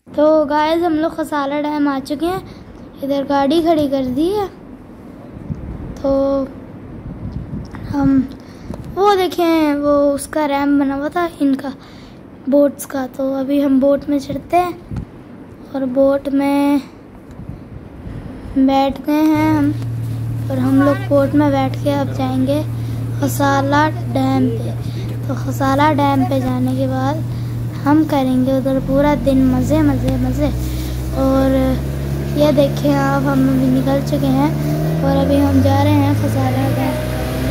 तो गाइस हम लोग खसाला डैम आ चुके हैं। इधर गाड़ी खड़ी कर दी है। तो हम वो देखें, वो उसका रैम बना हुआ था इनका बोट्स का। तो अभी हम बोट में चढ़ते हैं और बोट में बैठते हैं हम। और हम लोग बोट में बैठ के अब जाएंगे खसाला डैम पे। तो खसाला डैम पे जाने के बाद हम करेंगे उधर पूरा दिन मज़े मज़े मज़े। और ये देखिए आप, हम अभी निकल चुके हैं और अभी हम जा रहे हैं खसाला डैम।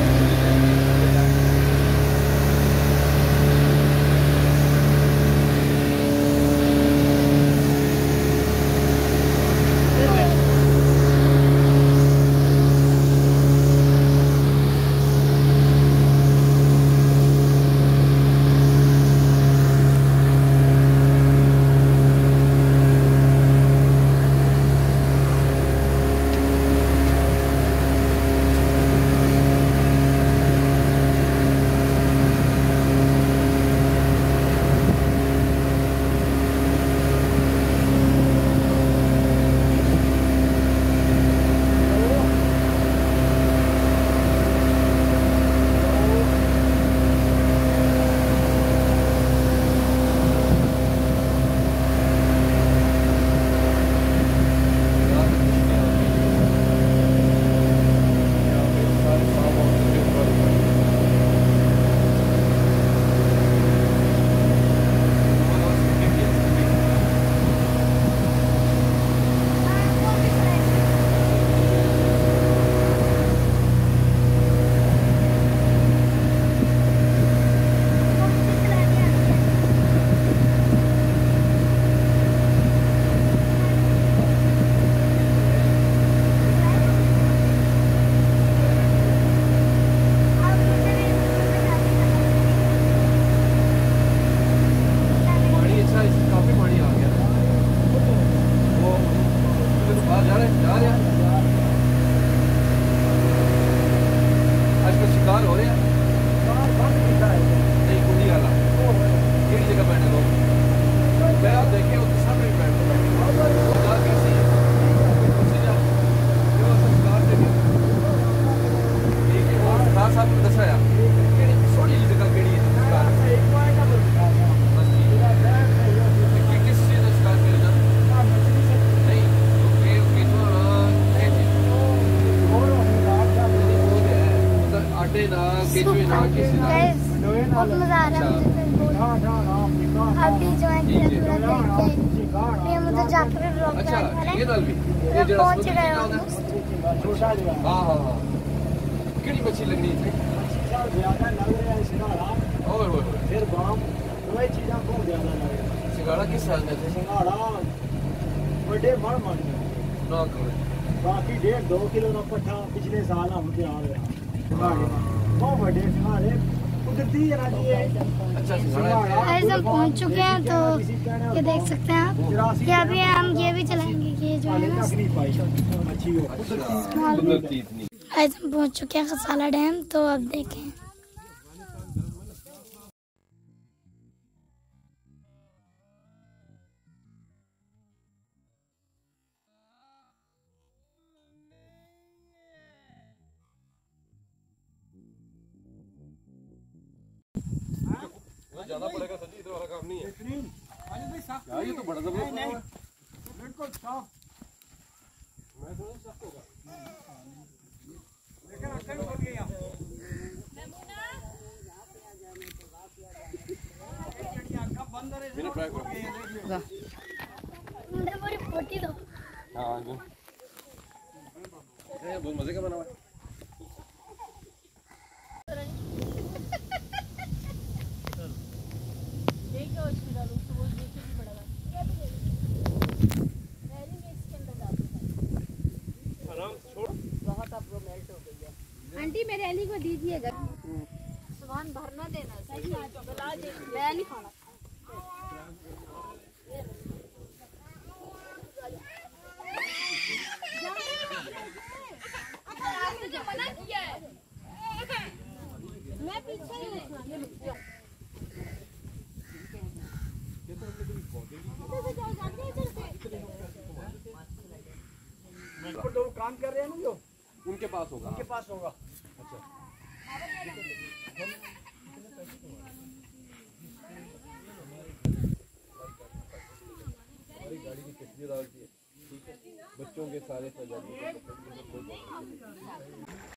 बहुत मजा आ रहा है अभी जो है मुझे जाकर पहुंच गए। कितनी मच्छी लगनी थी फिर बाम वही चीज़ां को ज़्यादा लगे। सिंगाड़ा किस साल में थे? सिंगाड़ा बड़े मर ना करो। बाकी 1.5-2 किलो का पट्टा पिछले साल हम पे आ गया। बहुत बड़े सिंगाड़े कुदरती है ना जी। अच्छा सिंगाड़ा हम पहुंच चुके हैं। तो ये देख सकते हैं आप, कि अभी हम ये भी चलाएंगे। ये जो है ना आज हम पहुंच चुके हैं खसाला डैम। तो अब देखें, जाना पड़ेगा सर जी, इधर वाला काम नहीं है। यार ये तो बड़ा जबरदस्त है। बिल्कुल साफ। मैं तो साफ होगा। लेकिन अक्कल हो गया। मेरा ट्राई करो। मुझे पूरी फोटो दो। हां दो। ये बहुत मजे का बना हुआ है। आंटी मेरे एली को दीजिएगा, सामान भरना देना। सही मैं नहीं खाना। मैं पीछे ही हूँ। काम कर रहे हैं ना जो उनके पास होगा। उनके पास होगा। अच्छा हमारी गाड़ी की किस्त डालती है, ठीक है, बच्चों के सारे सजा